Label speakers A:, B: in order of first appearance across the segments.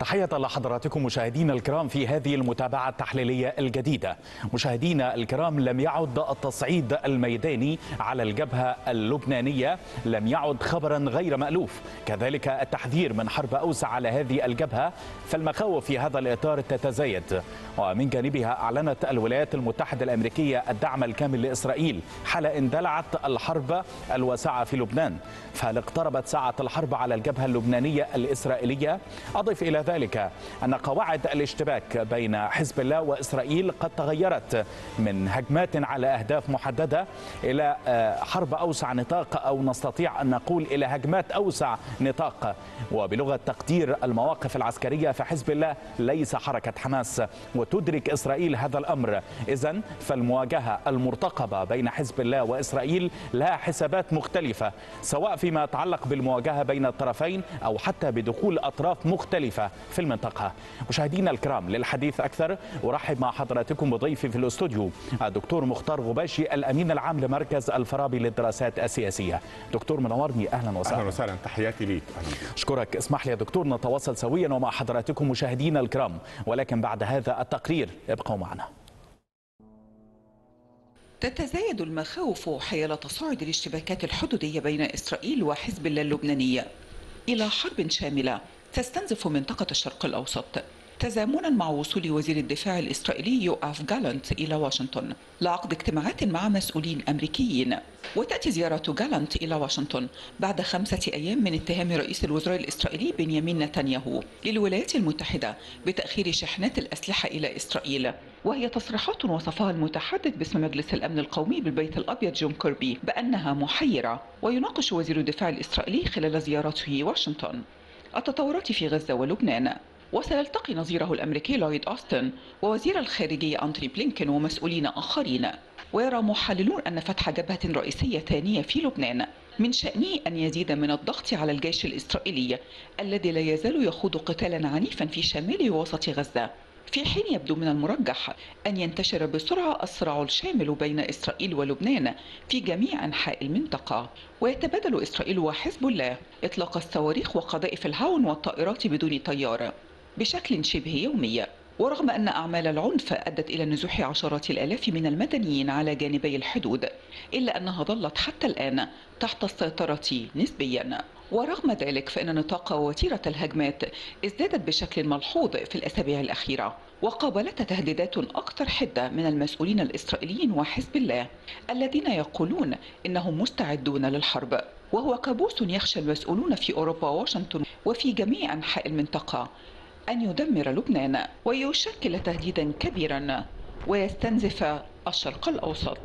A: تحية لحضراتكم مشاهدينا الكرام في هذه المتابعة التحليلية الجديدة. مشاهدينا الكرام، لم يعد التصعيد الميداني على الجبهة اللبنانية لم يعد خبرا غير مألوف، كذلك التحذير من حرب أوسع على هذه الجبهة، فالمخاوف في هذا الإطار تتزايد. ومن جانبها أعلنت الولايات المتحدة الأمريكية الدعم الكامل لإسرائيل حال اندلعت الحرب الواسعة في لبنان، فهل اقتربت ساعة الحرب على الجبهة اللبنانية الإسرائيلية؟ أضف إلى ذلك أن قواعد الاشتباك بين حزب الله وإسرائيل قد تغيرت من هجمات على أهداف محددة إلى حرب أوسع نطاق، أو نستطيع أن نقول إلى هجمات أوسع نطاق. وبلغة تقدير المواقف العسكرية فحزب الله ليس حركة حماس، وتدرك إسرائيل هذا الأمر. إذن فالمواجهة المرتقبة بين حزب الله وإسرائيل لها حسابات مختلفة، سواء فيما يتعلق بالمواجهة بين الطرفين أو حتى بدخول أطراف مختلفة في المنطقة. مشاهدينا الكرام، للحديث أكثر أرحب مع حضراتكم بضيفي في الاستوديو الدكتور مختار غباشي، الأمين العام لمركز الفارابي للدراسات السياسية. دكتور منورني، أهلا وسهلا.
B: أهلا وسهلا، تحياتي ليك.
A: أشكرك. اسمح لي يا دكتور نتواصل سويا ومع حضراتكم مشاهدينا الكرام، ولكن بعد هذا التقرير ابقوا معنا.
C: تتزايد المخاوف حيال تصاعد الاشتباكات الحدودية بين إسرائيل وحزب الله اللبناني إلى حرب شاملة تستنزف منطقة الشرق الأوسط، تزامنا مع وصول وزير الدفاع الإسرائيلي يوآف جالانت إلى واشنطن لعقد اجتماعات مع مسؤولين أمريكيين. وتأتي زيارة جالانت إلى واشنطن بعد 5 أيام من اتهام رئيس الوزراء الإسرائيلي بنيامين نتنياهو للولايات المتحدة بتأخير شحنات الأسلحة إلى إسرائيل، وهي تصريحات وصفها المتحدث باسم مجلس الأمن القومي بالبيت الأبيض جون كيربي بأنها محيرة. ويناقش وزير الدفاع الإسرائيلي خلال زيارته واشنطن التطورات في غزة ولبنان، وسيلتقي نظيره الأمريكي لويد أوستن ووزير الخارجية أنتوني بلينكن ومسؤولين آخرين. ويرى محللون أن فتح جبهة رئيسية ثانية في لبنان من شأنه أن يزيد من الضغط على الجيش الإسرائيلي الذي لا يزال يخوض قتالا عنيفا في شمال ووسط غزة، في حين يبدو من المرجح أن ينتشر بسرعة الصراع الشامل بين إسرائيل ولبنان في جميع أنحاء المنطقة. ويتبادل إسرائيل وحزب الله إطلاق الصواريخ وقذائف الهاون والطائرات بدون طيار بشكل شبه يومي. ورغم أن أعمال العنف أدت إلى نزوح عشرات الآلاف من المدنيين على جانبي الحدود، إلا أنها ظلت حتى الآن تحت السيطرة نسبيا. ورغم ذلك فإن نطاق وتيرة الهجمات ازدادت بشكل ملحوظ في الأسابيع الأخيرة، وقابلت تهديدات أكثر حدة من المسؤولين الإسرائيليين وحزب الله الذين يقولون إنهم مستعدون للحرب، وهو كابوس يخشى المسؤولون في أوروبا وواشنطن وفي جميع أنحاء المنطقة أن يدمر لبنان ويشكل تهديدا كبيرا ويستنزف الشرق الأوسط.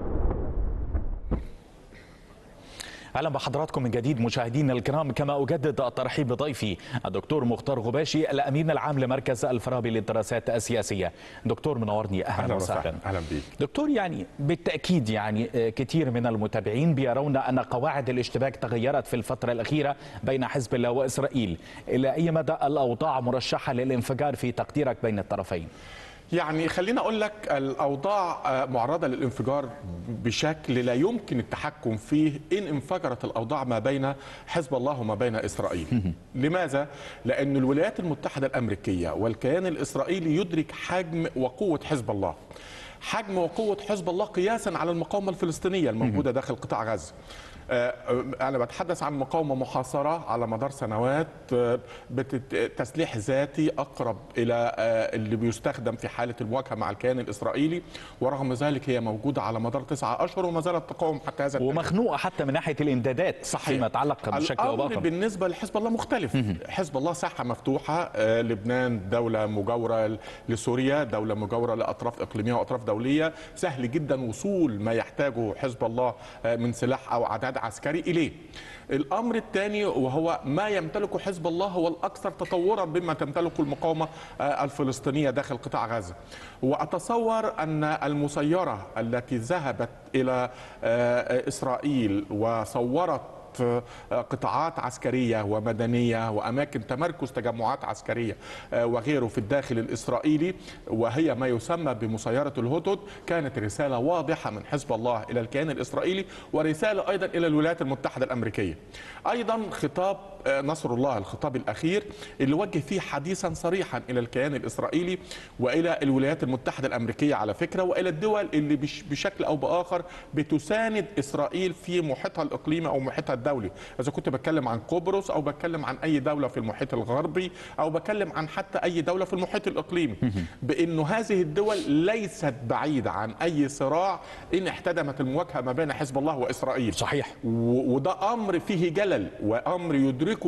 A: أهلا بحضراتكم من جديد مشاهدينا الكرام، كما أجدد الترحيب بضيفي الدكتور مختار غباشي، الأمين العام لمركز الفارابي للدراسات السياسية. دكتور منورني، أهلا وسهلا.
B: أهلا بك
A: دكتور. بالتأكيد كثير من المتابعين بيرون أن قواعد الاشتباك تغيرت في الفترة الأخيرة بين حزب الله وإسرائيل. إلى أي مدى الأوضاع مرشحة للانفجار في تقديرك بين الطرفين؟
B: خلينا أقول لك الأوضاع معرضة للانفجار بشكل لا يمكن التحكم فيه إن انفجرت الأوضاع ما بين حزب الله وما بين إسرائيل. لماذا؟ لأن الولايات المتحدة الأمريكية والكيان الإسرائيلي يدرك حجم وقوة حزب الله، حجم وقوة حزب الله قياسا على المقاومة الفلسطينية الموجودة داخل قطاع غزة. أنا بتحدث عن مقاومة محاصرة على مدار سنوات، تسليح ذاتي أقرب إلى اللي بيستخدم في حالة المواجهة مع الكيان الإسرائيلي، ورغم ذلك هي موجودة على مدار 9 أشهر وما زالت تقاوم حتى هذا التاريخ،
A: ومخنوقة حتى من ناحية الإمدادات. صحيح. فيما يتعلق بشكل أو بآخر.
B: بالنسبة لحزب الله مختلف. حزب الله ساحة مفتوحة، لبنان دولة مجاورة لسوريا، دولة مجاورة لأطراف إقليمية وأطراف دولية، سهل جدا وصول ما يحتاجه حزب الله من سلاح أو عدد عسكري إليه. الأمر الثاني وهو ما يمتلكه حزب الله هو الأكثر تطورا بما تمتلكه المقاومة الفلسطينية داخل قطاع غزة. وأتصور أن المسيرة التي ذهبت إلى إسرائيل وصورت قطاعات عسكرية ومدنية وأماكن تمركز تجمعات عسكرية وغيره في الداخل الإسرائيلي، وهي ما يسمى بمسيرة الهدهد، كانت رسالة واضحة من حزب الله إلى الكيان الإسرائيلي، ورسالة أيضا إلى الولايات المتحدة الأمريكية. أيضا خطاب نصر الله، الخطاب الأخير اللي وجه فيه حديثا صريحا إلى الكيان الإسرائيلي وإلى الولايات المتحدة الأمريكية على فكرة، وإلى الدول اللي بشكل أو بآخر بتساند إسرائيل في محيطها الإقليمي أو محيطها الدولي، إذا كنت بتكلم عن قبرص أو بتكلم عن أي دولة في المحيط الغربي أو بتكلم عن حتى أي دولة في المحيط الإقليمي، بأنه هذه الدول ليست بعيدة عن أي صراع إن احتدمت المواجهة ما بين حزب الله وإسرائيل.
A: صحيح.
B: وده أمر فيه جلل وأمر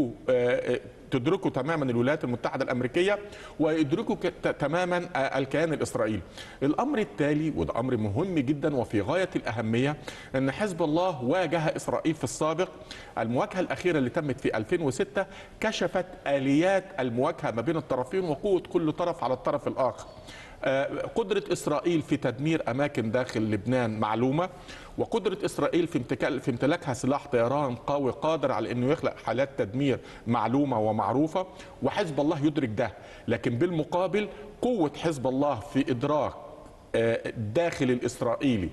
B: تدركه تماما الولايات المتحدة الأمريكية ويدركه تماما الكيان الإسرائيلي. الأمر التالي، وده أمر مهم جدا وفي غاية الأهمية، أن حزب الله واجه إسرائيل في السابق. المواجهة الأخيرة اللي تمت في 2006 كشفت آليات المواجهة ما بين الطرفين وقوة كل طرف على الطرف الآخر. قدرة إسرائيل في تدمير أماكن داخل لبنان معلومة، وقدرة إسرائيل في امتلاكها سلاح طيران قوي قادر على أنه يخلق حالات تدمير معلومة ومعروفة، وحزب الله يدرك ده. لكن بالمقابل قوة حزب الله في إدراك الداخل الإسرائيلي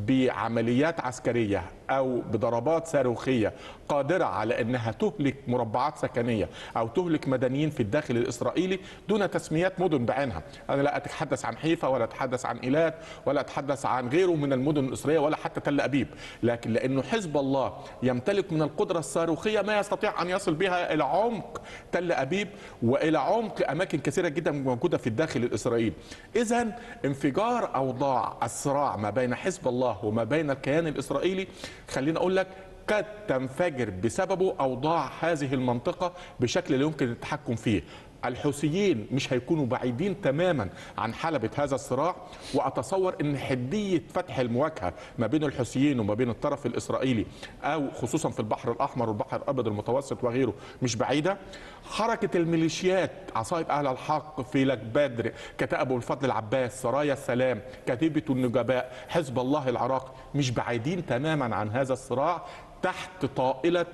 B: بعمليات عسكرية أو بضربات صاروخية قادرة على أنها تهلك مربعات سكنية أو تهلك مدنيين في الداخل الإسرائيلي دون تسميات مدن بعينها. أنا لا أتحدث عن حيفا ولا أتحدث عن إيلات ولا أتحدث عن غيره من المدن الإسرائيلية ولا حتى تل أبيب، لكن لأنه حزب الله يمتلك من القدرة الصاروخية ما يستطيع أن يصل بها إلى عمق تل أبيب وإلى عمق أماكن كثيرة جدا موجودة في الداخل الإسرائيلي. إذن انفجار أوضاع الصراع ما بين حزب الله وما بين الكيان الإسرائيلي، خليني أقول لك، قد تنفجر بسببه أوضاع هذه المنطقة بشكل لا يمكن التحكم فيه. الحوثيين مش هيكونوا بعيدين تماما عن حلبة هذا الصراع، وأتصور أن حدية فتح المواجهة ما بين الحوثيين وما بين الطرف الإسرائيلي أو خصوصا في البحر الأحمر والبحر الأبيض المتوسط وغيره مش بعيدة. حركة الميليشيات عصائب أهل الحق في لك بدر، كتائب أبو الفضل العباس، سرايا السلام، كتيبة النجباء، حزب الله العراق، مش بعيدين تماما عن هذا الصراع تحت طائلة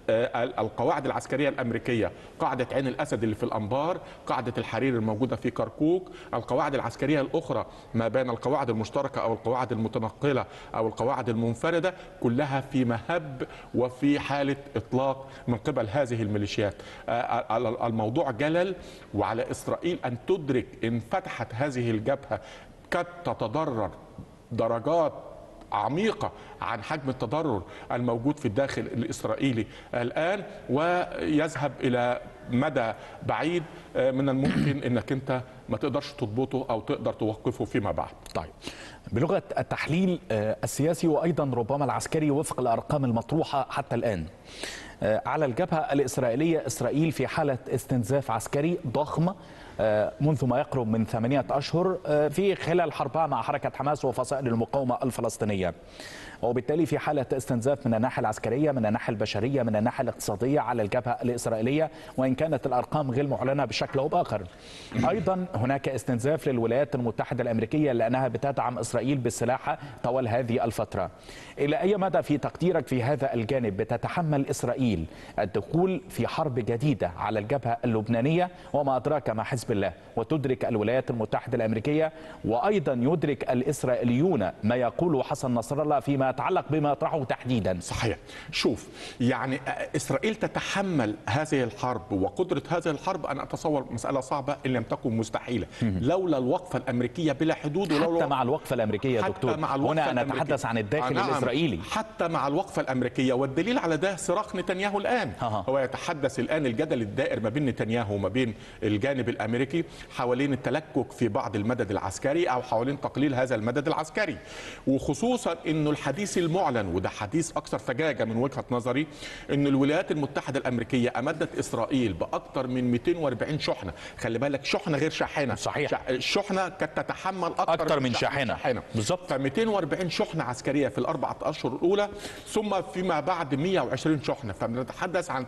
B: القواعد العسكرية الأمريكية، قاعدة عين الأسد اللي في الأنبار، قاعدة الحرير الموجودة في كركوك، القواعد العسكرية الأخرى ما بين القواعد المشتركة أو القواعد المتنقلة أو القواعد المنفردة، كلها في مهب وفي حالة إطلاق من قبل هذه الميليشيات. الموضوع جلل، وعلى إسرائيل أن تدرك إن فتحت هذه الجبهة قد تتضرر درجات عميقة عن حجم التضرر الموجود في الداخل الإسرائيلي الآن، ويذهب إلى مدى بعيد من الممكن أنك أنت ما تقدرش تضبطه أو تقدر توقفه فيما بعد.
A: طيب، بلغة التحليل السياسي وأيضا ربما العسكري وفق الأرقام المطروحة حتى الآن على الجبهة الإسرائيلية، إسرائيل في حالة استنزاف عسكري ضخم منذ ما يقرب من 8 أشهر في خلال حربها مع حركة حماس وفصائل المقاومة الفلسطينية، وبالتالي في حالة استنزاف من الناحية العسكرية، من الناحية البشرية، من الناحية الاقتصادية على الجبهة الإسرائيلية، وإن كانت الأرقام غير معلنة بشكل أو بآخر. أيضا هناك استنزاف للولايات المتحدة الأمريكية لأنها بتدعم إسرائيل بالسلاح طوال هذه الفترة. إلى أي مدى في تقديرك في هذا الجانب بتتحمل إسرائيل الدخول في حرب جديدة على الجبهة اللبنانية وما أدراك ما حزب الله، وتدرك الولايات المتحدة الأمريكية وأيضا يدرك الإسرائيليون ما يقوله حسن نصر الله فيما يتعلق بما يطرحه تحديدا؟
B: صحيح. شوف، يعني إسرائيل تتحمل هذه الحرب، وقدرة هذه الحرب أنا أتصور مسألة صعبة إن لم تكن مستحيلة لولا الوقفة الأمريكية بلا حدود.
A: حتى مع الوقفة الأمريكية يا دكتور، هنا نتحدث عن الداخل الإسرائيلي.
B: حتى مع الوقفة الأمريكية، والدليل على ده صراخ نتنياهو الآن. هو يتحدث الآن الجدل الدائر ما بين نتنياهو وما بين الجانب الأمريكي حوالين التلكك في بعض المدد العسكري أو حوالين تقليل هذا المدد العسكري، وخصوصا أنه الحديث المعلن، وده حديث أكثر فجاجة من وجهة نظري، أن الولايات المتحدة الأمريكية أمدت إسرائيل بأكثر من 240 شحنة. خلي بالك، شحنة غير شاحنة.
A: صحيح.
B: الشحنة كانت تتحمل
A: أكثر من شاحنة
B: بالظبط. ف 240 شحنة عسكرية في ال4 أشهر الأولى، ثم فيما بعد 120 شحنة. فبنتحدث عن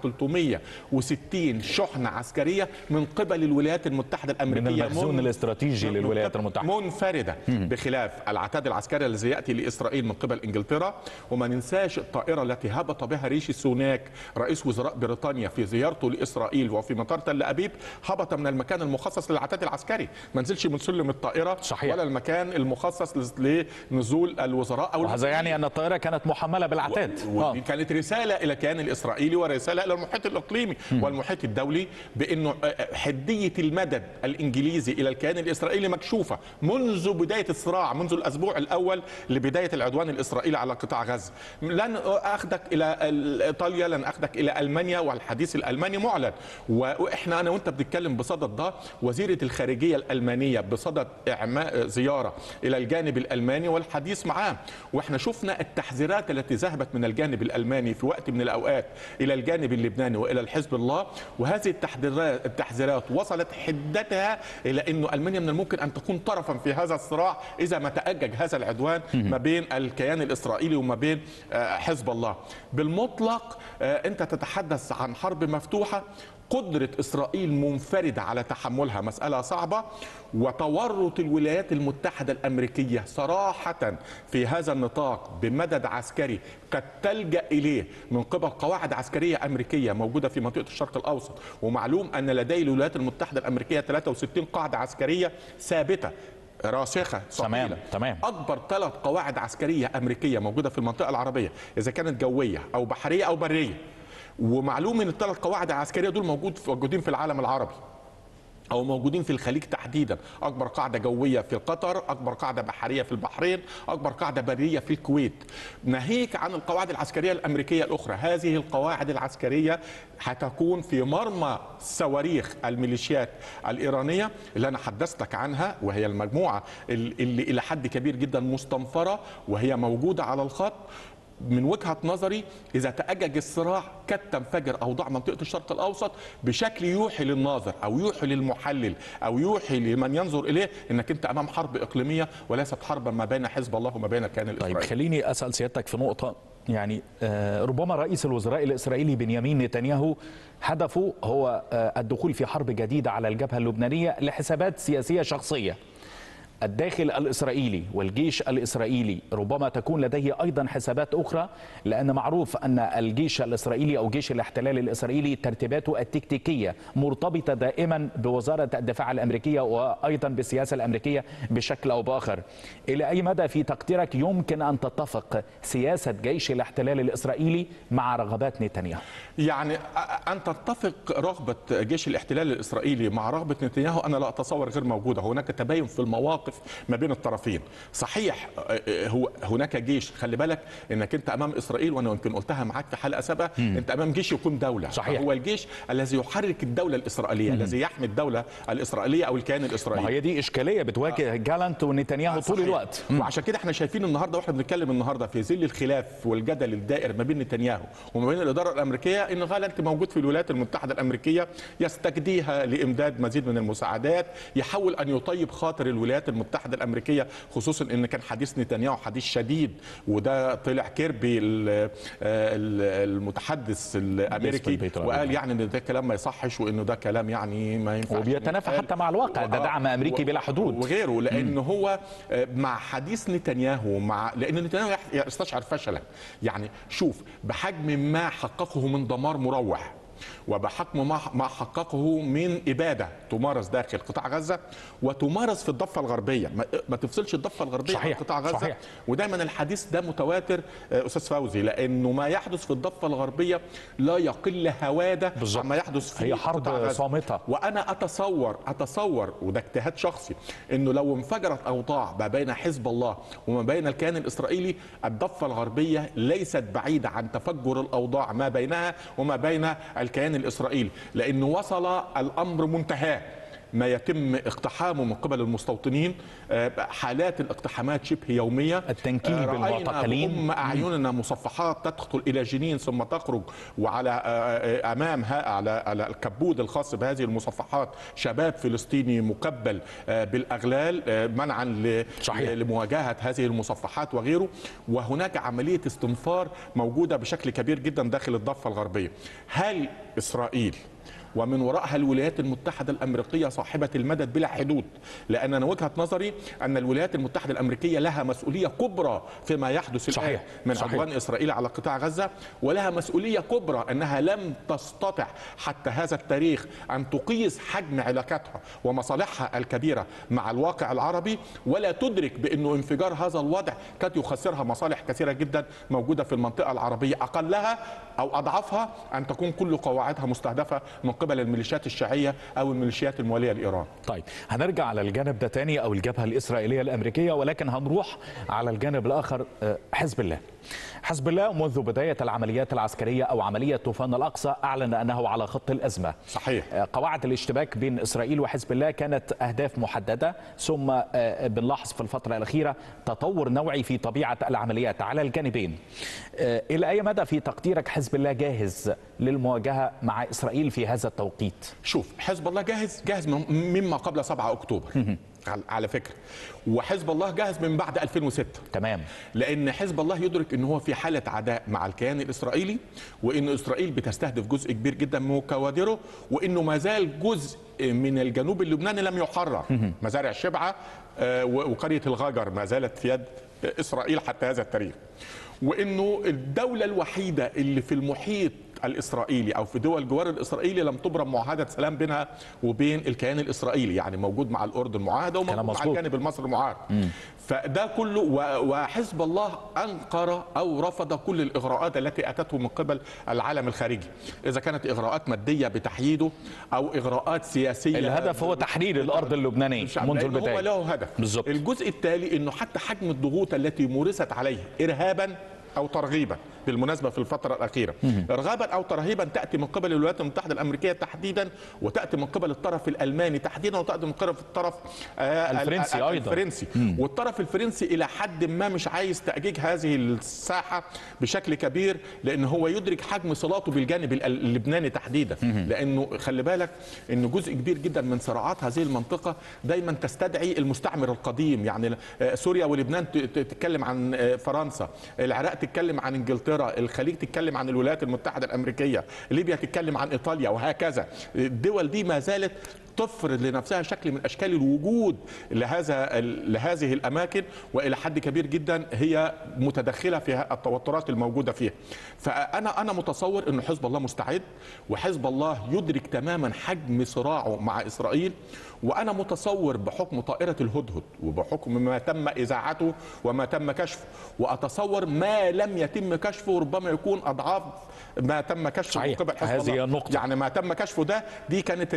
B: 360 شحنة عسكرية من قبل الولايات المتحدة الأمريكية،
A: من المخزون الاستراتيجي للولايات المتحدة،
B: منفردة بخلاف العتاد العسكري الذي يأتي لإسرائيل من قبل إنجلترا. وما ننساش الطائرة التي هبط بها ريشي سوناك رئيس وزراء بريطانيا في زيارته لإسرائيل وفي مطار تل أبيب، هبط من المكان المخصص للعتاد العسكري، ما نزلش من سلم الطائرة.
A: صحيح.
B: ولا المكان المخصص لنزول الوزراء.
A: وهذا يعني أن الطائرة كانت محملة بالعتاد.
B: ودي كانت رسالة إلى الكيان الإسرائيلي ورسالة إلى المحيط الإقليمي والمحيط الدولي بأنه حدية المدد الإنجليزي إلى الكيان الإسرائيلي مكشوفة منذ بداية الصراع، منذ الأسبوع الأول لبداية العدوان الإسرائيلي على قطاع غزة. لن أخذك إلى إيطاليا، لن أخذك إلى ألمانيا، والحديث الألماني معلن. وإحنا أنا وأنت بنتكلم بصدد ده، وزيرة الخارجية الألمانية بصدد إعماء زيارة إلى الجانب الألماني والحديث معاه. وإحنا شفنا التحذيرات التي ذهبت من الجانب الألماني في وقت من الأوقات إلى الجانب اللبناني وإلى الحزب الله، وهذه التحذيرات وصلت حدتها إلى أنه ألمانيا من الممكن أن تكون طرفا في هذا الصراع إذا ما تأجج هذا العدوان ما بين الكيان الإسرائيلي وما بين حزب الله. بالمطلق أنت تتحدث عن حرب مفتوحة، قدرة إسرائيل منفردة على تحملها مسألة صعبة، وتورط الولايات المتحدة الأمريكية صراحة في هذا النطاق بمدد عسكري قد تلجأ إليه من قبل قواعد عسكرية أمريكية موجودة في منطقة الشرق الأوسط. ومعلوم أن لدي الولايات المتحدة الأمريكية 63 قاعدة عسكرية ثابتة راسخة ثقيلة.
A: تمام.
B: أكبر 3 قواعد عسكرية أمريكية موجودة في المنطقة العربية، إذا كانت جوية أو بحرية أو برية. ومعلوم ان ال3 قواعد العسكريه دول موجودين في العالم العربي او موجودين في الخليج تحديدا. اكبر قاعده جويه في قطر، اكبر قاعده بحريه في البحرين، اكبر قاعده بريه في الكويت. ناهيك عن القواعد العسكريه الامريكيه الاخرى. هذه القواعد العسكريه هتكون في مرمى صواريخ الميليشيات الايرانيه اللي انا حدثتك عنها، وهي المجموعه اللي الى حد كبير جدا مستنفره وهي موجوده على الخط. من وجهة نظري إذا تأجج الصراع قد تنفجر أوضاع منطقة الشرق الأوسط بشكل يوحي للناظر أو يوحي للمحلل أو يوحي لمن ينظر إليه أنك أنت أمام حرب إقليمية وليست حربا ما بين حزب الله وما بين الكيان الإسرائيلي.
A: طيب خليني أسأل سيادتك في نقطة، يعني ربما رئيس الوزراء الإسرائيلي بنيامين نتنياهو هدفه هو الدخول في حرب جديدة على الجبهة اللبنانية لحسابات سياسية شخصية. الداخل الإسرائيلي والجيش الإسرائيلي ربما تكون لديه أيضا حسابات أخرى، لأن معروف أن الجيش الإسرائيلي أو جيش الاحتلال الإسرائيلي ترتيباته التكتيكية مرتبطة دائما بوزارة الدفاع الأمريكية وأيضا بالسياسة الأمريكية بشكل أو بآخر. إلى أي مدى في تقديرك يمكن أن تتفق سياسة جيش الاحتلال الإسرائيلي مع رغبات نتنياهو؟
B: يعني أن تتفق رغبة جيش الاحتلال الإسرائيلي مع رغبة نتنياهو أنا لا أتصور، غير موجودة. هناك تباين في المواقف ما بين الطرفين. صحيح هو هناك جيش، خلي بالك انك انت امام اسرائيل، وانا يمكن قلتها معاك في حلقه سابقه، انت امام جيش يكون دوله.
A: صحيح.
B: هو الجيش الذي يحرك الدوله الاسرائيليه، الذي يحمي الدوله الاسرائيليه او الكيان الاسرائيلي.
A: وهي دي اشكاليه بتواجه جالانت ونتنياهو طول الوقت.
B: وعشان كده احنا شايفين النهارده واحنا بنتكلم النهارده في ظل الخلاف والجدل الدائر ما بين نتنياهو وما بين الاداره الامريكيه، ان جالانت موجود في الولايات المتحده الامريكيه يستجديها لامداد مزيد من المساعدات، يحاول ان يطيب خاطر الولايات المتحده الامريكيه، خصوصا ان كان حديث نتنياهو حديث شديد. وده طلع كيربي المتحدث الامريكي وقال يعني ان ده كلام ما يصحش وانه ده كلام يعني ما ينفعش،
A: وبيتنافى حتى مع الواقع. ده دعم امريكي بلا حدود
B: وغيره. لان هو مع حديث نتنياهو لان نتنياهو يستشعر فشله. يعني شوف بحجم ما حققه من دمار مروع وبحكم ما حققه من إبادة تمارس داخل قطاع غزة وتمارس في الضفة الغربية. ما تفصلش الضفة الغربية عن قطاع غزة. صحيح. ودايما الحديث ده متواتر أستاذ فوزي، لأنه ما يحدث في الضفة الغربية لا يقل هوادة عما يحدث في
A: هي حرب صامتة.
B: وأنا أتصور وده اجتهاد شخصي أنه لو انفجرت أوضاع ما بين حزب الله وما بين الكيان الإسرائيلي، الضفة الغربية ليست بعيدة عن تفجر الأوضاع ما بينها وما بين الكيان الإسرائيلي، لأنه وصل الأمر منتهاه. ما يتم اقتحامه من قبل المستوطنين، حالات الاقتحامات شبه يومية،
A: التنكيل بالمعتقلين،
B: بأم أعيننا مصفحات تدخل إلى جنين ثم تخرج، وعلى أمامها على الكبود الخاص بهذه المصفحات شباب فلسطيني مكبل بالأغلال منعا لمواجهة هذه المصفحات وغيره. وهناك عملية استنفار موجودة بشكل كبير جدا داخل الضفة الغربية. هل إسرائيل ومن وراءها الولايات المتحدة الأمريكية صاحبة المدد بلا حدود؟ لأن أنا وجهة نظري أن الولايات المتحدة الأمريكية لها مسؤولية كبرى فيما يحدث الآن من عدوان إسرائيل على قطاع غزة، ولها مسؤولية كبرى أنها لم تستطع حتى هذا التاريخ أن تقيس حجم علاقاتها ومصالحها الكبيرة مع الواقع العربي، ولا تدرك بأنه انفجار هذا الوضع قد يخسرها مصالح كثيرة جدا موجودة في المنطقة العربية، أقلها أو أضعفها أن تكون كل قواعدها مستهدفة من قبل الميليشيات الشيعية أو الميليشيات الموالية لإيران.
A: طيب هنرجع على الجانب ده تاني أو الجبهة الإسرائيلية الأمريكية، ولكن هنروح على الجانب الآخر. حزب الله. حزب الله منذ بداية العمليات العسكرية أو عملية طوفان الأقصى أعلن أنه على خط الأزمة.
B: صحيح.
A: قواعد الاشتباك بين إسرائيل وحزب الله كانت أهداف محددة، ثم بنلاحظ في الفترة الأخيرة تطور نوعي في طبيعة العمليات على الجانبين. إلى أي مدى في تقديرك حزب الله جاهز للمواجهة مع إسرائيل في هذا التوقيت؟
B: شوف، حزب الله جاهز مما قبل 7 أكتوبر على فكرة، وحزب الله جاهز من بعد 2006.
A: تمام.
B: لأن حزب الله يدرك أنه هو في حالة عداء مع الكيان الإسرائيلي، وأن إسرائيل بتستهدف جزء كبير جدا من كوادره، وأنه ما زال جزء من الجنوب اللبناني لم يحرر. مزارع شبعة وقرية الغجر ما زالت في يد إسرائيل حتى هذا التاريخ، وأنه الدولة الوحيدة اللي في المحيط الإسرائيلي أو في دول الجوار الإسرائيلي لم تبرم معاهدة سلام بينها وبين الكيان الإسرائيلي، يعني موجود مع الأردن معاهدة وموجود مع الجانب المصري معاهدة. فده كله، وحزب الله أنكر أو رفض كل الإغراءات التي أتته من قبل العالم الخارجي، إذا كانت إغراءات مادية بتحييده أو إغراءات سياسية.
A: الهدف هو تحرير الأرض اللبنانية منذ البداية.
B: هو له هدف
A: بالزبط.
B: الجزء التالي أنه حتى حجم الضغوط التي مورست عليه إرهابا أو ترغيبا، بالمناسبة في الفترة الأخيرة إرغابا أو ترهيبا تأتي من قبل الولايات المتحدة الأمريكية تحديدا، وتأتي من قبل الطرف الألماني تحديدا، وتأتي من قبل الطرف الفرنسي. والطرف الفرنسي إلى حد ما مش عايز تأجيج هذه الساحة بشكل كبير، لأنه هو يدرك حجم صلاته بالجانب اللبناني تحديدا. لأنه خلي بالك أنه جزء كبير جدا من صراعات هذه المنطقة دايما تستدعي المستعمر القديم، يعني سوريا ولبنان تتكلم عن فرنسا، العراق تتكلم عن انجلترا، الخليج تتكلم عن الولايات المتحدة الأمريكية، ليبيا تتكلم عن إيطاليا، وهكذا. الدول دي ما زالت تفرض لنفسها شكل من أشكال الوجود لهذه الأماكن، وإلى حد كبير جدا هي متدخلة في التوترات الموجودة فيها. فأنا متصور أن حزب الله مستعد، وحزب الله يدرك تماما حجم صراعه مع إسرائيل. وأنا متصور بحكم طائرة الهدهد وبحكم ما تم إذاعته وما تم كشفه، وأتصور ما لم يتم كشفه ربما يكون أضعاف ما تم كشفه من قبل حزب الله.
A: هذه النقطة.
B: يعني ما تم كشفه دي كانت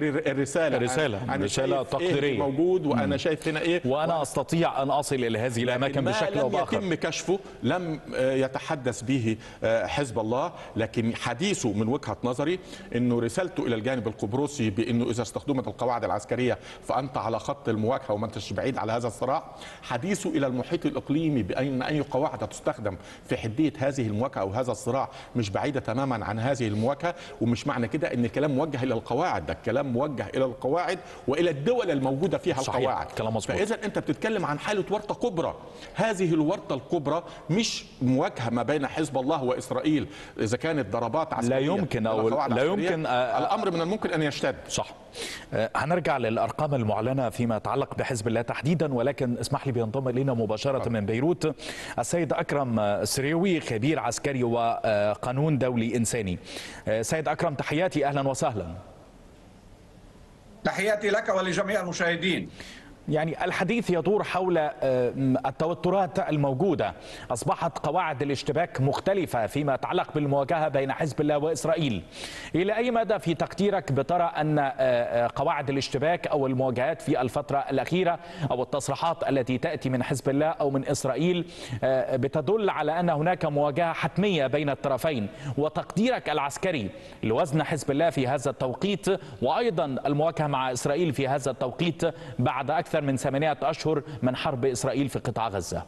B: رسالة تقديرية موجود، وأنا شايف هنا إيه،
A: وأنا أستطيع أن أصل إلى هذه الأماكن بشكل أو بآخر.
B: ما لم يتم كشفه لم يتحدث به حزب الله، لكن حديثه من وجهة نظري أنه رسالته إلى الجانب القبرصي بأنه إذا استخدمت القواعد العسكرية فأنت على خط المواجهة وما أنتش بعيد على هذا الصراع. حديثه إلى المحيط الإقليمي بأن أي قواعد تستخدم في حدية هذه المواجهة أو هذا الصراع مش بعيدة تماما عن هذه المواجهة. ومش معنى كده أن الكلام موجه إلى القواعد، ده الكلام موجه إلى القواعد وإلى الدول الموجودة فيها القواعد. فإذا أنت بتتكلم عن حالة ورطة كبرى. هذه الورطة الكبرى مش مواجهة ما بين حزب الله وإسرائيل إذا كانت ضربات عسكرية،
A: لا يمكن
B: الأمر من الممكن أن يشتد.
A: صح. هنرجع للأرقام المعلنة فيما يتعلق بحزب الله تحديدا، ولكن اسمح لي بينضم إلينا مباشرة من بيروت السيد أكرم سريوي، خبير عسكري وقانون دولي إنساني. سيد أكرم، تحياتي، أهلا وسهلا.
D: تحياتي لك ولجميع المشاهدين.
A: يعني الحديث يدور حول التوترات الموجودة. أصبحت قواعد الاشتباك مختلفة فيما يتعلق بالمواجهة بين حزب الله وإسرائيل. إلى أي مدى في تقديرك بترى أن قواعد الاشتباك أو المواجهات في الفترة الأخيرة أو التصريحات التي تأتي من حزب الله أو من إسرائيل بتدل على أن هناك مواجهة حتمية بين الطرفين، وتقديرك العسكري لوزن حزب الله في هذا التوقيت وأيضا المواجهة مع إسرائيل في هذا التوقيت بعد أكثر من 8 أشهر من حرب إسرائيل في قطاع غزة؟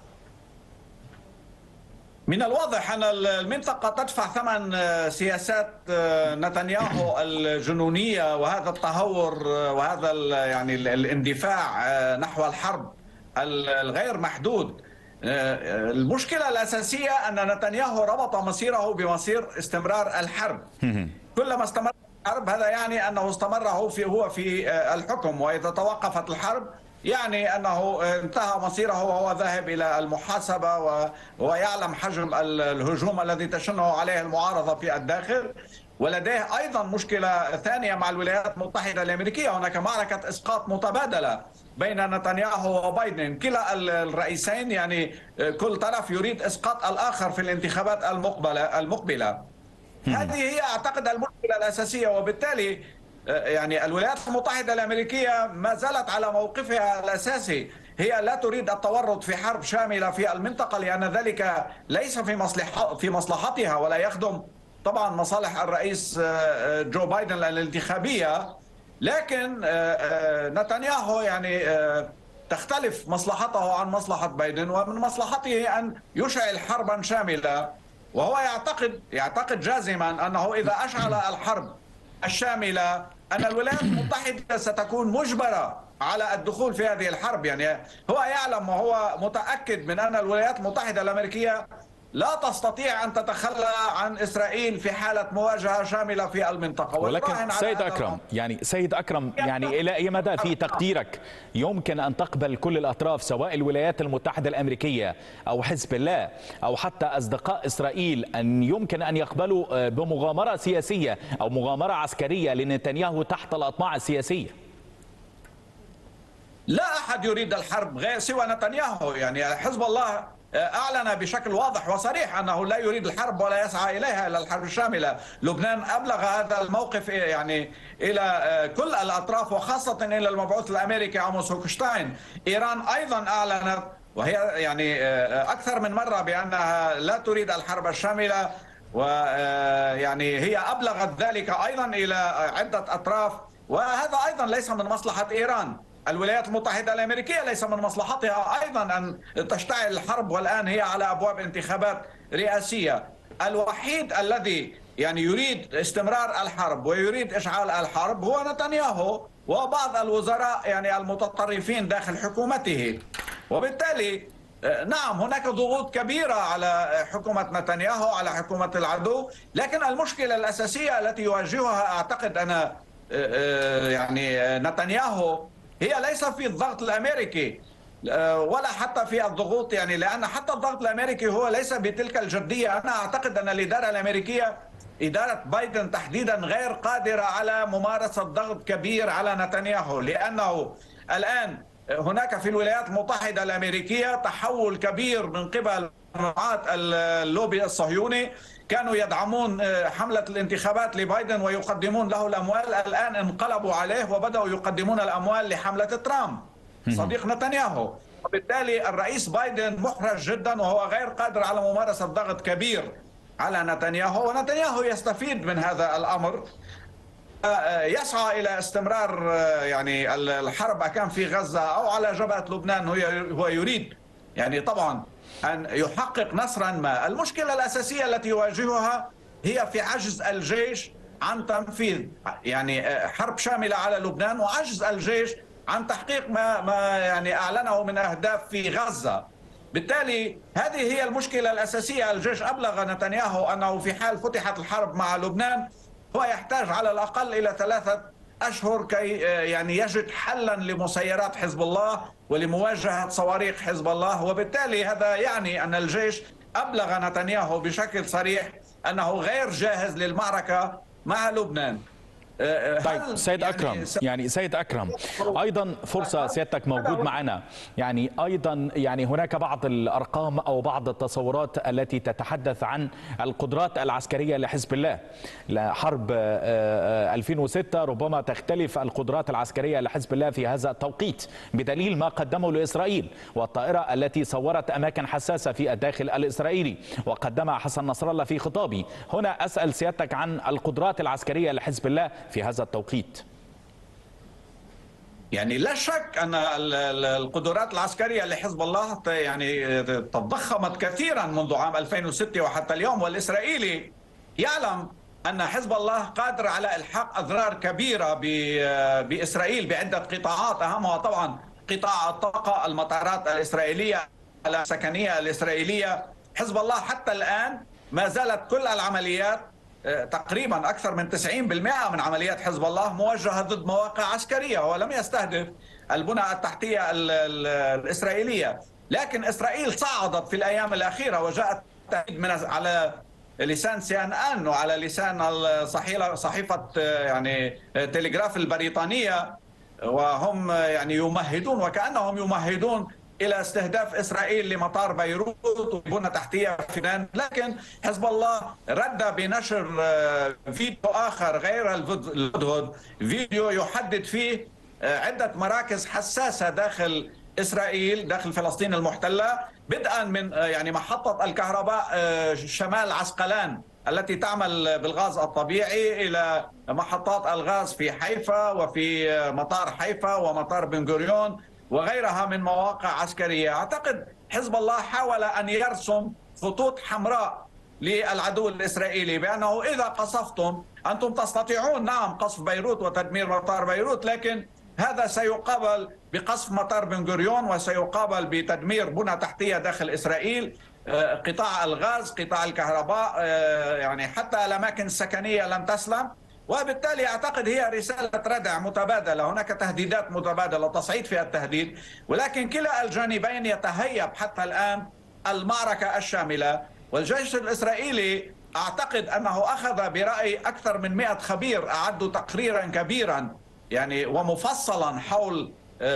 D: من الواضح أن المنطقة تدفع ثمن سياسات نتنياهو الجنونية وهذا التهور وهذا يعني الاندفاع نحو الحرب الغير محدود. المشكلة الأساسية أن نتنياهو ربط مصيره بمصير استمرار الحرب. كلما استمر الحرب هذا يعني أنه استمر هو في الحكم، وإذا توقفت الحرب يعني أنه انتهى مصيره وهو ذاهب إلى المحاسبة ويعلم حجم الهجوم الذي تشنه عليه المعارضة في الداخل. ولديه أيضا مشكلة ثانية مع الولايات المتحدة الأمريكية. هناك معركة إسقاط متبادلة بين نتنياهو وبايدن، كلا الرئيسين يعني كل طرف يريد إسقاط الآخر في الانتخابات المقبلة. هذه هي أعتقد المشكلة الأساسية، وبالتالي يعني الولايات المتحدة الأمريكية ما زالت على موقفها الأساسي. هي لا تريد التورط في حرب شاملة في المنطقة لأن ذلك ليس في مصلحتها ولا يخدم طبعا مصالح الرئيس جو بايدن الانتخابية. لكن نتنياهو يعني تختلف مصلحته عن مصلحة بايدن، ومن مصلحته أن يشعل حربا شاملة، وهو يعتقد جازما أنه إذا أشعل الحرب الشاملة أن الولايات المتحدة ستكون مجبرة على الدخول في هذه الحرب. يعني هو يعلم وهو متأكد من أن الولايات المتحدة الأمريكية لا تستطيع أن تتخلى عن إسرائيل في حالة مواجهة شاملة في المنطقة.
A: ولكن سيد أكرم يعني إلى أي مدى في تقديرك يمكن أن تقبل كل الأطراف سواء الولايات المتحدة الأمريكية أو حزب الله أو حتى أصدقاء إسرائيل أن يمكن أن يقبلوا بمغامرة سياسية أو مغامرة عسكرية لنتنياهو تحت الأطماع السياسية؟
D: لا أحد يريد الحرب غير سوى نتنياهو. يعني حزب الله أعلن بشكل واضح وصريح أنه لا يريد الحرب ولا يسعى إليها إلى الحرب الشاملة. لبنان أبلغ هذا الموقف يعني إلى كل الأطراف وخاصة إلى المبعوث الأمريكي عموس هوكشتاين. إيران أيضا أعلنت وهي يعني أكثر من مرة بأنها لا تريد الحرب الشاملة، ويعني هي أبلغت ذلك أيضا إلى عدة أطراف، وهذا أيضا ليس من مصلحة إيران. الولايات المتحدة الأمريكية ليس من مصلحتها أيضا أن تشتعل الحرب، والآن هي على أبواب انتخابات رئاسية. الوحيد الذي يعني يريد استمرار الحرب ويريد إشعال الحرب هو نتنياهو وبعض الوزراء يعني المتطرفين داخل حكومته. وبالتالي نعم هناك ضغوط كبيرة على حكومة نتنياهو، على حكومة العدو، لكن المشكلة الأساسية التي يواجهها أعتقد أن يعني نتنياهو هي ليس في الضغط الأمريكي ولا حتى في الضغوط، يعني لأن حتى الضغط الأمريكي هو ليس بتلك الجدية. أنا أعتقد أن الإدارة الأمريكية إدارة بايدن تحديدا غير قادرة على ممارسة ضغط كبير على نتنياهو، لأنه الآن هناك في الولايات المتحدة الأمريكية تحول كبير من قبل مجموعات اللوبي الصهيوني. كانوا يدعمون حملة الانتخابات لبايدن ويقدمون له الأموال، الآن انقلبوا عليه وبدأوا يقدمون الأموال لحملة ترامب صديق نتنياهو. وبالتالي الرئيس بايدن محرج جدا وهو غير قادر على ممارسة ضغط كبير على نتنياهو، ونتنياهو يستفيد من هذا الأمر، يسعى إلى استمرار يعني الحرب كان في غزة أو على جبهة لبنان. هو يريد يعني طبعا أن يحقق نصرا ما. المشكلة الأساسية التي يواجهها هي في عجز الجيش عن تنفيذ يعني حرب شاملة على لبنان، وعجز الجيش عن تحقيق ما يعني أعلنه من أهداف في غزة. بالتالي هذه هي المشكلة الأساسية. الجيش أبلغ نتنياهو أنه في حال فتحت الحرب مع لبنان هو يحتاج على الأقل إلى 3 أشهر كي يعني يجد حلا لمسيرات حزب الله ولمواجهة صواريخ حزب الله. وبالتالي هذا يعني أن الجيش أبلغ نتنياهو بشكل صريح أنه غير جاهز للمعركة مع لبنان.
A: طيب سيد أكرم، يعني سيد أكرم أيضا فرصة سيادتك موجود معنا، يعني أيضا يعني هناك بعض الأرقام أو بعض التصورات التي تتحدث عن القدرات العسكرية لحزب الله. حرب 2006 ربما تختلف القدرات العسكرية لحزب الله في هذا التوقيت بدليل ما قدمه لإسرائيل والطائرة التي صورت أماكن حساسة في الداخل الإسرائيلي وقدمها حسن نصر الله في خطابه. هنا أسأل سيادتك عن القدرات العسكرية لحزب الله في هذا التوقيت.
D: يعني لا شك أن القدرات العسكرية لحزب الله يعني تضخمت كثيرا منذ عام 2006 وحتى اليوم، والإسرائيلي يعلم أن حزب الله قادر على إلحاق أضرار كبيرة بإسرائيل بعدة قطاعات، أهمها طبعا قطاع الطاقة، المطارات الإسرائيلية، السكنية الإسرائيلية. حزب الله حتى الآن ما زالت كل العمليات تقريبا أكثر من 90% من عمليات حزب الله موجهة ضد مواقع عسكرية، ولم يستهدف البنى التحتية الإسرائيلية. لكن إسرائيل صعدت في الأيام الأخيرة وجاءت من على لسان CNN وعلى لسان صحيفة يعني تلغراف البريطانية، وهم يعني يمهدون وكأنهم يمهدون إلى استهداف إسرائيل لمطار بيروت وبنى تحتية في لبنان. لكن حزب الله رد بنشر فيديو آخر غير الهدهد، فيديو يحدد فيه عدة مراكز حساسة داخل إسرائيل، داخل فلسطين المحتلة، بدءا من يعني محطة الكهرباء شمال عسقلان التي تعمل بالغاز الطبيعي إلى محطات الغاز في حيفا وفي مطار حيفا ومطار بن غوريون وغيرها من مواقع عسكرية. أعتقد حزب الله حاول أن يرسم خطوط حمراء للعدو الإسرائيلي بأنه إذا قصفتم أنتم تستطيعون نعم قصف بيروت وتدمير مطار بيروت، لكن هذا سيقابل بقصف مطار بن غوريون وسيقابل بتدمير بنى تحتية داخل إسرائيل، قطاع الغاز، قطاع الكهرباء، يعني حتى الأماكن السكنية لن تسلم. وبالتالي أعتقد هي رسالة ردع متبادلة، هناك تهديدات متبادلة، تصعيد في التهديد، ولكن كلا الجانبين يتهيب حتى الآن المعركة الشاملة. والجيش الإسرائيلي أعتقد أنه أخذ برأي أكثر من 100 خبير أعدوا تقريرا كبيرا يعني ومفصلا حول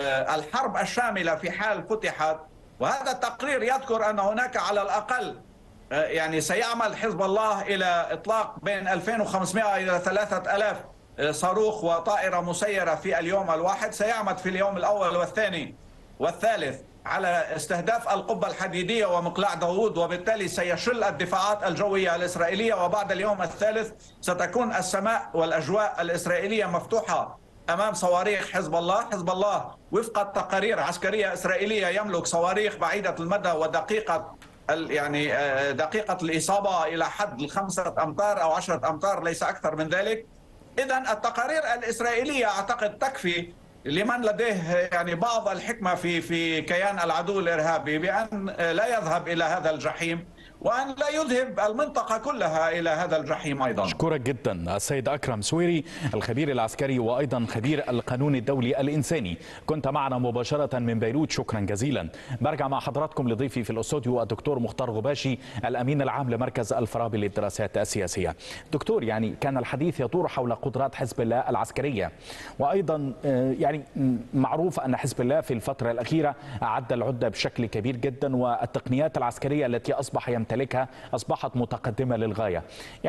D: الحرب الشاملة في حال فتحت، وهذا التقرير يذكر أن هناك على الأقل يعني سيعمل حزب الله إلى إطلاق بين 2500 إلى 3000 صاروخ وطائرة مسيرة في اليوم الواحد، سيعمل في اليوم الأول والثاني والثالث على استهداف القبة الحديدية ومقلاع داوود، وبالتالي سيشل الدفاعات الجوية الإسرائيلية. وبعد اليوم الثالث ستكون السماء والأجواء الإسرائيلية مفتوحة أمام صواريخ حزب الله. حزب الله وفق التقارير عسكرية إسرائيلية يملك صواريخ بعيدة المدى ودقيقة يعني دقيقة الإصابة إلى حد 5 أمتار أو 10 أمتار، ليس أكثر من ذلك. إذن التقارير الإسرائيلية أعتقد تكفي لمن لديه يعني بعض الحكمة في كيان العدو الإرهابي بأن لا يذهب إلى هذا الجحيم وأن لا يذهب المنطقة كلها إلى هذا الجحيم أيضا.
A: أشكرك جدا السيد أكرم سويري، الخبير العسكري وأيضا خبير القانون الدولي الإنساني، كنت معنا مباشرة من بيروت، شكرا جزيلا. برجع مع حضراتكم لضيفي في الاستوديو الدكتور مختار غباشي، الأمين العام لمركز الفارابي للدراسات السياسية. دكتور، يعني كان الحديث يدور حول قدرات حزب الله العسكرية، وأيضا يعني معروف أن حزب الله في الفترة الأخيرة أعد العدة بشكل كبير جدا، والتقنيات العسكرية التي أصبح يمتلكها أصبحت متقدمة للغاية.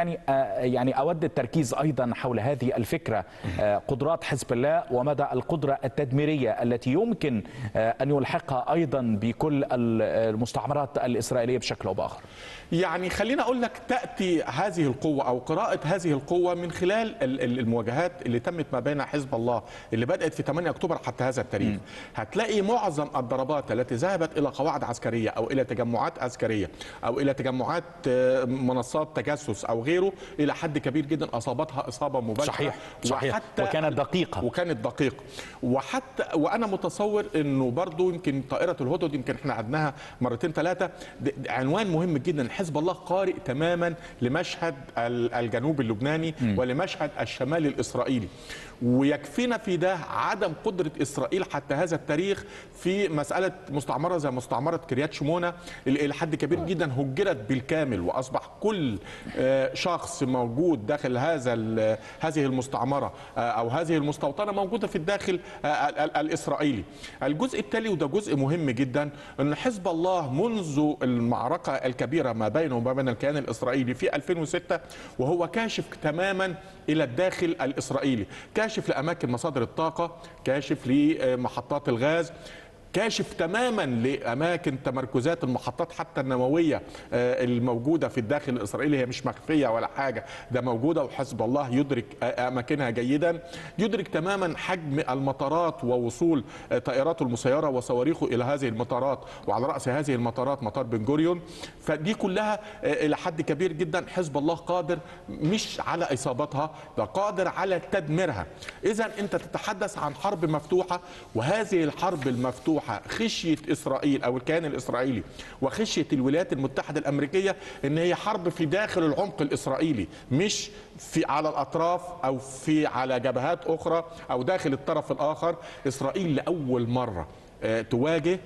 A: يعني أود التركيز أيضا حول هذه الفكرة، قدرات حزب الله ومدى القدرة التدميرية التي يمكن أن يلحقها أيضا بكل المستعمرات الإسرائيلية بشكل أو بآخر.
B: يعني خلينا أقول لك، تأتي هذه القوة أو قراءة هذه القوة من خلال المواجهات اللي تمت ما بين حزب الله اللي بدأت في 8 أكتوبر حتى هذا التاريخ. هتلاقي معظم الضربات التي ذهبت إلى قواعد عسكرية أو إلى تجمعات عسكرية أو إلى تجمعات منصات تجسس أو غيره إلى حد كبير جدا أصابتها إصابة مباشرة.
A: صحيح. وكانت دقيقة وحتى وأنا متصور إنه برضو يمكن طائرة الهدهد يمكن إحنا عدناها مرتين 3. عنوان مهم جدا، حزب الله قارئ تماما لمشهد الجنوب اللبناني ولمشهد الشمال الإسرائيلي، ويكفينا في ده عدم قدرة إسرائيل حتى هذا التاريخ في مسألة مستعمرة زي مستعمرة كريات شمونة اللي إلى حد كبير جدا
B: فجرت بالكامل، واصبح كل شخص موجود داخل هذه المستعمره او هذه المستوطنه موجوده في الداخل الاسرائيلي. الجزء التالي وده جزء مهم جدا، ان حزب الله منذ المعركه الكبيره ما بينه وما بين الكيان الاسرائيلي في 2006 وهو كاشف تماما الى الداخل الاسرائيلي، كاشف لاماكن مصادر الطاقه، كاشف لمحطات الغاز، كاشف تماما لاماكن تمركزات المحطات حتى النوويه الموجوده في الداخل الاسرائيلي، هي مش مخفيه ولا حاجه، ده موجوده وحزب الله يدرك اماكنها جيدا، يدرك تماما حجم المطارات ووصول طائراته المسيره وصواريخه الى هذه المطارات، وعلى راس هذه المطارات مطار بن جوريون. فدي كلها الى حد كبير جدا حزب الله قادر مش على اصابتها، ده قادر على تدميرها. اذا انت تتحدث عن حرب مفتوحه، وهذه الحرب المفتوحه خشية إسرائيل أو الكيان الإسرائيلي وخشية الولايات المتحدة الأمريكية إن هي حرب في داخل العمق الإسرائيلي، مش في على الأطراف أو على جبهات أخرى أو داخل الطرف الآخر. إسرائيل لأول مرة تواجه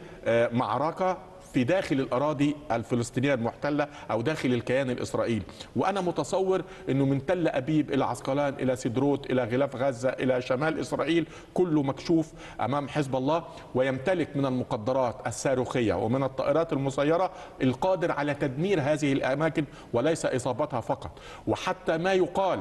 B: معركة في داخل الأراضي الفلسطينية المحتلة أو داخل الكيان الإسرائيلي، وأنا متصور أنه من تل أبيب إلى عسقلان إلى سدروت إلى غلاف غزة إلى شمال إسرائيل كله مكشوف أمام حزب الله، ويمتلك من المقدرات الصاروخية ومن الطائرات المسيرة القادر على تدمير هذه الأماكن وليس إصابتها فقط. وحتى ما يقال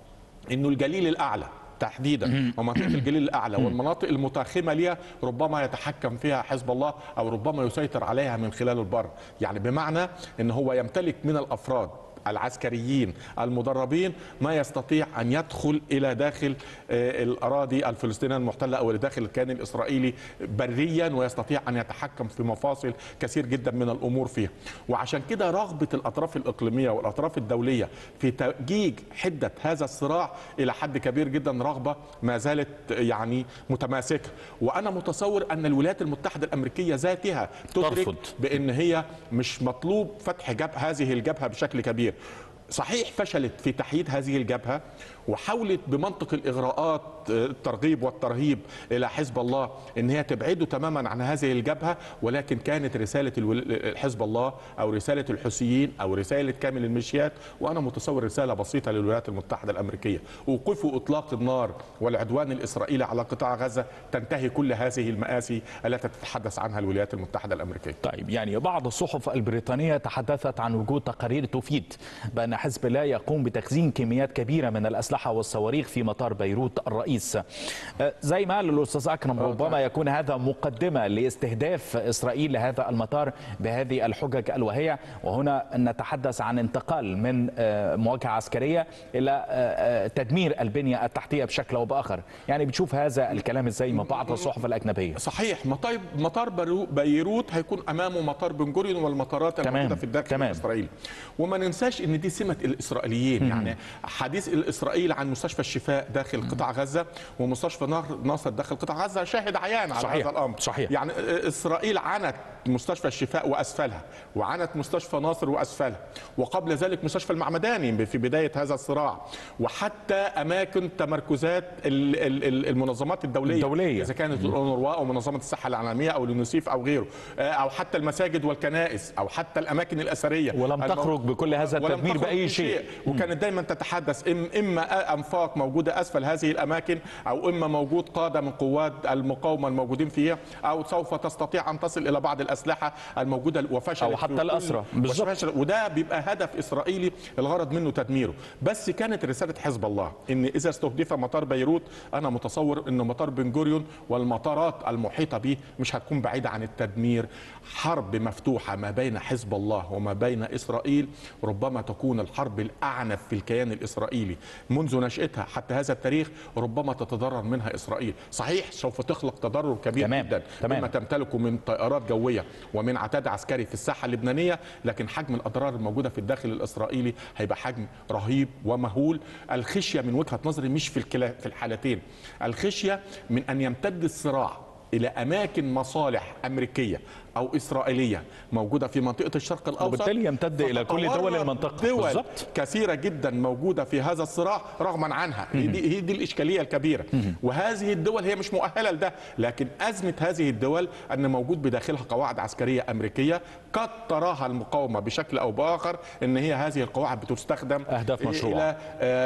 B: أنه الجليل الأعلى تحديدا ومنطقه الجليل الاعلى والمناطق المتاخمه ليها ربما يتحكم فيها حزب الله او ربما يسيطر عليها من خلال البر، يعني بمعنى ان هو يمتلك من الافراد العسكريين المدربين ما يستطيع أن يدخل إلى داخل الأراضي الفلسطينية المحتلة أو داخل الكيان الإسرائيلي بريا، ويستطيع أن يتحكم في مفاصل كثير جدا من الأمور فيها. وعشان كده رغبة الأطراف الإقليمية والأطراف الدولية في تأجيج حدة هذا الصراع إلى حد كبير جدا رغبة ما زالت يعني متماسكة. وأنا متصور أن الولايات المتحدة الأمريكية ذاتها تدرك بأن هي مش مطلوب فتح هذه الجبهة بشكل كبير. صحيح فشلت في تحييد هذه الجبهة وحاولت بمنطق الإغراءات الترغيب والترهيب إلى حزب الله إن هي تبعده تماما عن هذه الجبهة، ولكن كانت رسالة حزب الله أو رسالة الحوثيين أو رسالة كامل الميليشيات، وأنا متصور رسالة بسيطة للولايات المتحدة الأمريكية: وقفوا إطلاق النار والعدوان الإسرائيلي على قطاع غزة تنتهي كل هذه المآسي التي تتحدث عنها الولايات المتحدة الأمريكية.
A: طيب، يعني بعض الصحف البريطانية تحدثت عن وجود تقارير تفيد بأن حزب الله يقوم بتخزين كميات كبيرة من الأسلحة والصواريخ في مطار بيروت الرئيس. زي ما قال الأستاذ أكرم، ربما يكون هذا مقدمة لاستهداف إسرائيل لهذا المطار بهذه الحجج الوهية، وهنا نتحدث عن انتقال من مواجهة عسكرية إلى تدمير البنية التحتية بشكل أو بآخر. يعني بتشوف هذا الكلام إزاي من بعض الصحف الأجنبية؟
B: صحيح، مطار بيروت هيكون أمامه مطار بن جوريون والمطارات الموجودة في الداخل الإسرائيلي. وما ننساش إن دي سمة الإسرائيليين. يعني حديث إسرائيل عن مستشفى الشفاء داخل قطاع غزة ومستشفى ناصر داخل قطاع غزة شاهد عيان على هذا الأمر.
A: صحيح.
B: يعني إسرائيل عانت مستشفى الشفاء وأسفلها، وعانت مستشفى ناصر وأسفلها، وقبل ذلك مستشفى المعمداني في بداية هذا الصراع، وحتى أماكن تمركزات المنظمات الدولية إذا كانت الأونروا أو منظمة الصحة العالمية أو اليونيسيف أو غيره، أو حتى المساجد والكنائس أو حتى الأماكن الأثرية،
A: ولم تخرج بكل هذا التدمير بأي شيء.
B: وكانت دايما تتحدث إما أنفاق موجودة أسفل هذه الأماكن، أو إما موجود قادة من قوات المقاومة الموجودين فيها، أو سوف تستطيع أن تصل إلى بعض الأسلحة الموجودة وفشلت،
A: أو حتى الأسرى.
B: وده بيبقى هدف إسرائيلي الغرض منه تدميره. بس كانت رسالة حزب الله إن إذا استهدف مطار بيروت، أنا متصور إن مطار بن جوريون والمطارات المحيطة به مش هتكون بعيدة عن التدمير. حرب مفتوحة ما بين حزب الله وما بين إسرائيل ربما تكون الحرب الأعنف في الكيان الإسرائيلي منذ نشأتها حتى هذا التاريخ، ربما تتضرر منها إسرائيل. صحيح سوف تخلق تضرر كبير جدا بما تمتلكه من طائرات جوية ومن عتاد عسكري في الساحة اللبنانية، لكن حجم الأضرار الموجودة في الداخل الإسرائيلي هيبقى حجم رهيب ومهول. الخشية من وجهة نظري مش في الحالتين، الخشية من أن يمتد الصراع إلى أماكن مصالح أمريكية أو إسرائيلية موجودة في منطقة الشرق الأوسط،
A: وبالتالي يمتد إلى كل دول المنطقة.
B: دول
A: بالضبط.
B: كثيرة جدا موجودة في هذا الصراع رغما عنها. هي دي الإشكالية الكبيرة. وهذه الدول هي مش مؤهلة لده، لكن أزمة هذه الدول أن موجود بداخلها قواعد عسكرية أمريكية قد تراها المقاومة بشكل أو بآخر أن هي هذه القواعد بتستخدم
A: أهداف مشروعة
B: إلى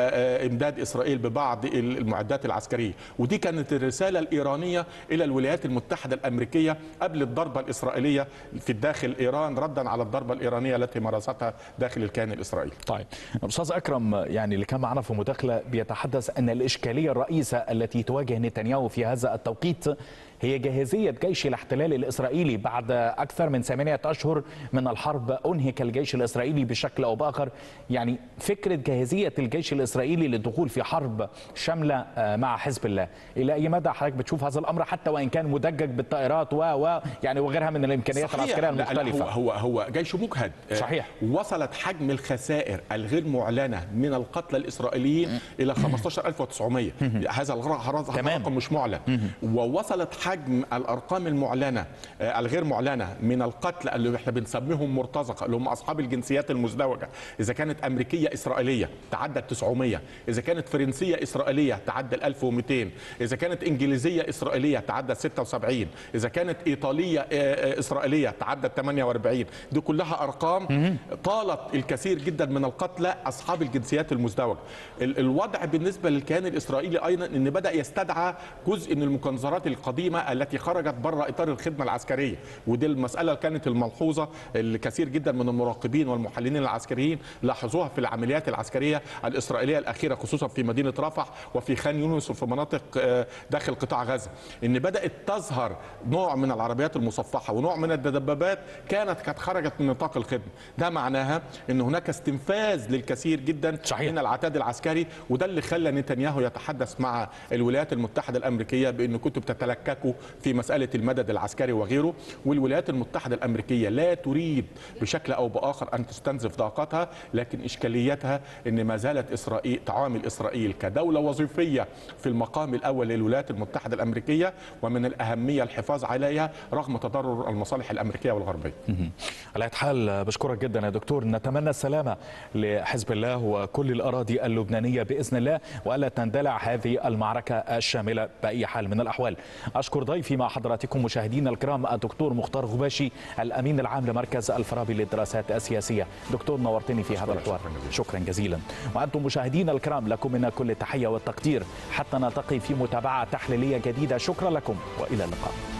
B: إمداد إسرائيل ببعض المعدات العسكرية. ودي كانت الرسالة الإيرانية إلى الولايات المتحدة الأمريكية قبل الضربة الإسرائيلية في داخل إيران، ردا على الضربة الإيرانية التي مارستها داخل الكيان الإسرائيلي.
A: طيب أستاذ أكرم، يعني اللي كان معنا في مداخلة بيتحدث أن الإشكالية الرئيسة التي تواجه نتنياهو في هذا التوقيت هي جاهزية جيش الاحتلال الإسرائيلي. بعد أكثر من 8 أشهر من الحرب أنهك الجيش الإسرائيلي بشكل أو بآخر. يعني فكرة جاهزية الجيش الإسرائيلي للدخول في حرب شاملة مع حزب الله، إلى أي مدى حضرتك بتشوف هذا الأمر حتى وإن كان مدجج بالطائرات يعني وغيرها من الإمكانيات العسكرية المختلفة؟
B: هو جيش مجهد.
A: صحيح.
B: وصلت حجم الخسائر الغير معلنة من القتلى الإسرائيليين إلى 15900. هذا الرقم مش معلن. ووصلت حجم الارقام المعلنه الغير معلنه من القتلى اللي احنا بنسميهم مرتزقه، اللي هم اصحاب الجنسيات المزدوجه، اذا كانت امريكيه اسرائيليه تعدت 900، اذا كانت فرنسيه اسرائيليه تعدى 1200، اذا كانت انجليزيه اسرائيليه تعدت 76، اذا كانت ايطاليه اسرائيليه تعدت 48. دي كلها ارقام طالت الكثير جدا من القتلى اصحاب الجنسيات المزدوجه. الوضع بالنسبه للكيان الاسرائيلي ايضا ان بدا يستدعى جزء من المجنزرات القديمه التي خرجت بره اطار الخدمه العسكريه. ودي المساله كانت الملحوظه اللي كثير جدا من المراقبين والمحللين العسكريين لاحظوها في العمليات العسكريه الاسرائيليه الاخيره، خصوصا في مدينه رفح وفي خان يونس وفي مناطق داخل قطاع غزه، ان بدات تظهر نوع من العربيات المصفحه ونوع من الدبابات كانت خرجت من نطاق الخدمه. ده معناها ان هناك استنفاذ للكثير جدا
A: صحيح.
B: من العتاد العسكري، وده اللي خلى نتنياهو يتحدث مع الولايات المتحده الامريكيه بان كنتوا بتتلككوا في مسألة المدد العسكري وغيره. والولايات المتحدة الأمريكية لا تريد بشكل أو بآخر أن تستنزف طاقتها، لكن إشكاليتها أن ما زالت إسرائيل تعامل إسرائيل كدولة وظيفية في المقام الأول للولايات المتحدة الأمريكية، ومن الأهمية الحفاظ عليها رغم تضرر المصالح الأمريكية والغربية.
A: على أي حال بشكرك جدا يا دكتور، نتمنى السلامة لحزب الله وكل الأراضي اللبنانية بإذن الله، وألا تندلع هذه المعركة الشاملة بأي حال من الأحوال. أشكر ضيفي مع حضراتكم مشاهدينا الكرام الدكتور مختار غباشي، الأمين العام لمركز الفارابي للدراسات السياسية. دكتور نورتني في هذا الحوار، شكرا جزيلا. وأنتم مشاهدينا الكرام لكم منا كل التحية والتقدير، حتى نلتقي في متابعة تحليلية جديدة. شكرا لكم وإلى اللقاء.